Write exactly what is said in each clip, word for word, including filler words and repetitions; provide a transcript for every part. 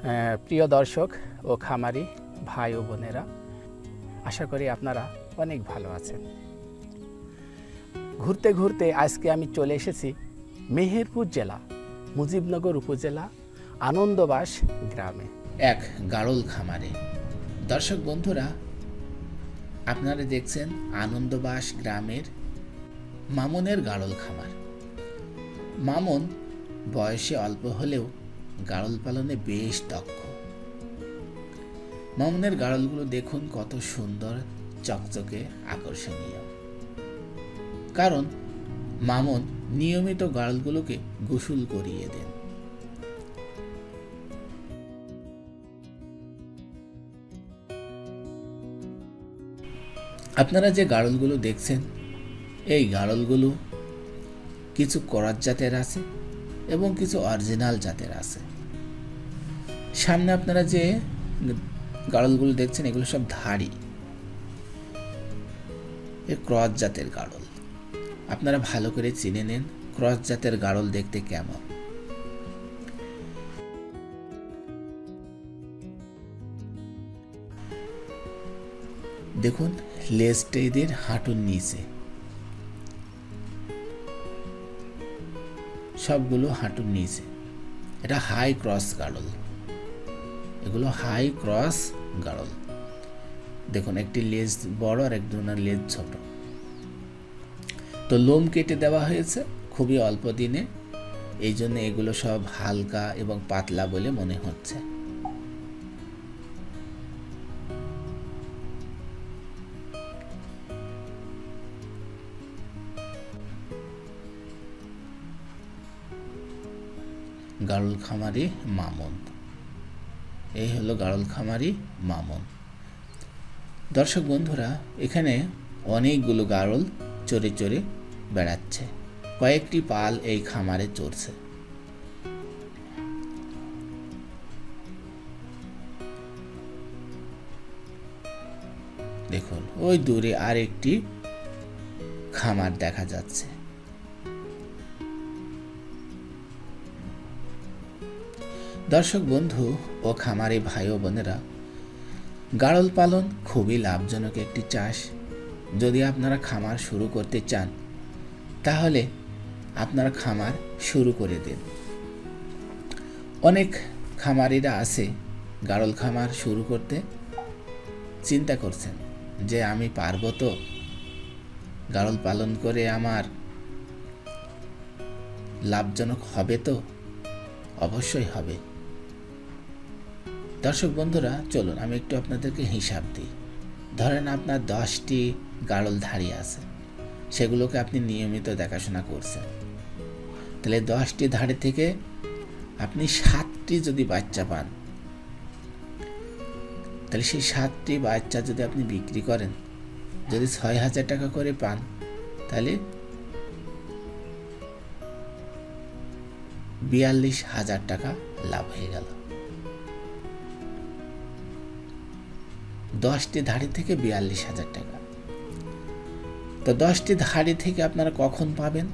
প্রিয় দর্শক ও খামারি ভাই ও বোনেরা, আশা করি আপনারা অনেক ভালো আছেন। ঘুরতে ঘুরতে আজকে আমি চলে এসেছি মেহেরপুর জেলা মুজিবনগর উপজেলা আনন্দবাস গ্রামে, এক গাড়ল খামারে। দর্শক বন্ধুরা, আপনারা দেখছেন আনন্দবাস গ্রামের মামুনের গাড়ল খামার। মামুন বয়সে অল্প হলেও গাড়ল পালনে বেশ দক্ষ। মামুনের গাড়লগুলো দেখুন কত সুন্দর, চকচকে, আকর্ষণীয়। কারণ মামুন নিয়মিত গাড়লগুলোকে গোসল করিয়ে দেন। আপনারা যে গাড়লগুলো দেখছেন, এই গাড়লগুলো কিছু করাত জাতের আছে এবং কিছু অরিজিনাল জাতের আছে। সামনে আপনারা যে গাড়লগুলো দেখছেন, এগুলো সব ধাড়ি, এ ক্রস জাতের গাড়ল। আপনারা ভালো করে চিনে নেন ক্রস জাতের গাড়ল দেখতে কেমন। দেখুন লেজটা এদের হাঁটুর নিচে, সবগুলো হাঁটুর নিচে। এটা হাই ক্রস গাড়ল, এগুলো হাই ক্রস গাড়ল। দেখুন একটি লেজ বড় আর একজনের লেজ ছোট। তো লোম কেটে দেওয়া হয়েছে খুবই অল্প দিনে, এই জন্য এগুলো সব হালকা এবং পাতলা বলে মনে হচ্ছে। গাড়ল খামারি মামুন, এই হলো গাড়ল খামারি মামুন। দর্শক বন্ধুরা, এখানে অনেকগুলো গাড়ল চড়ে চড়ে বেড়াচ্ছে। কয়েকটি পাল এই খামারে চড়ছে। দেখুন ওই দূরে আর একটি খামার দেখা যাচ্ছে। দর্শক বন্ধু ও খামারি ভাই ও বোনেরা, গাড়ল পালন খুবই লাভজনক একটি চাষ। যদি আপনারা খামার শুরু করতে চান, তাহলে আপনারা খামার শুরু করে দিন। অনেক খামারিরা আছে গাড়ল খামার শুরু করতে চিন্তা করছেন যে আমি পারবো তো, গাড়ল পালন করে আমার লাভজনক হবে তো? অবশ্যই হবে। দর্শক বন্ধুরা, চলুন আমি একটু আপনাদেরকে হিসাব দিই। ধরেন আপনার দশটি গাড়ল ধাড়ি আছে, সেগুলোকে আপনি নিয়মিত দেখাশোনা করছেন। তাহলে দশটি ধাড়ি থেকে আপনি সাতটি যদি বাচ্চা পান, তাহলে সেই সাতটি বাচ্চা যদি আপনি বিক্রি করেন, যদি ছয় হাজার টাকা করে পান, তাহলে বিয়াল্লিশ হাজার টাকা লাভ হয়ে গেল। দশটি ধাড়ি থেকে বিয়াল্লিশ হাজার টাকা। তো দশটি ধাড়ি থেকে আপনারা কখন পাবেন?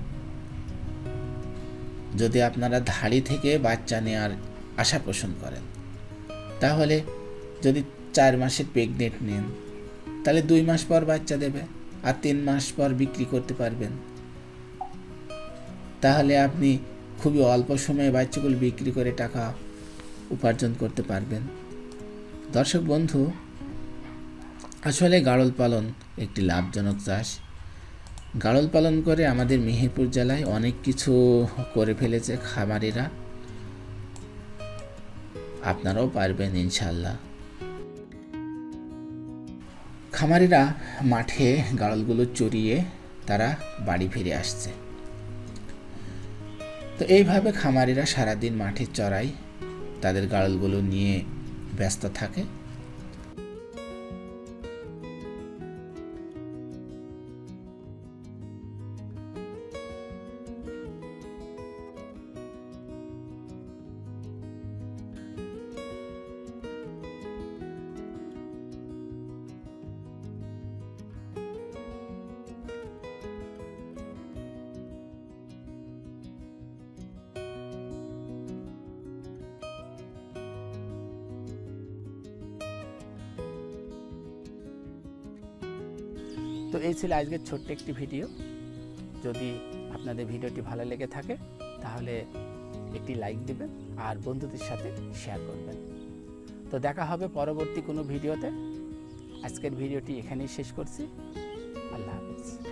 যদি আপনারা ধাড়ি থেকে বাচ্চা নেওয়ার আশা পোষণ করেন, তাহলে যদি চার মাসের প্রেগনেন্ট নেন, তাহলে দুই মাস পর বাচ্চা দেবে আর তিন মাস পর বিক্রি করতে পারবেন। তাহলে আপনি খুবই অল্প সময়ে বাচ্চাগুলো বিক্রি করে টাকা উপার্জন করতে পারবেন। দর্শক বন্ধু, আসলে গাড়ল পালন একটি লাভজনক চাষ। গাড়ল পালন করে আমাদের মেহেরপুর জেলায় অনেক কিছু করে ফেলেছে খামারিরা। আপনারাও পারবেন ইনশাল্লাহ। খামারিরা মাঠে গাড়লগুলো চড়িয়ে তারা বাড়ি ফিরে আসছে। তো এইভাবে খামারিরা সারাদিন মাঠে চড়ায়, তাদের গাড়লগুলো নিয়ে ব্যস্ত থাকে। তো এই ছিল আজকের ছোট্ট একটি ভিডিও। যদি আপনাদের ভিডিওটি ভালো লেগে থাকে তাহলে একটি লাইক দিবেন আর বন্ধুদের সাথে শেয়ার করবেন। তো দেখা হবে পরবর্তী কোনো ভিডিওতে। আজকের ভিডিওটি এখানেই শেষ করছি। আল্লাহ হাফেজ।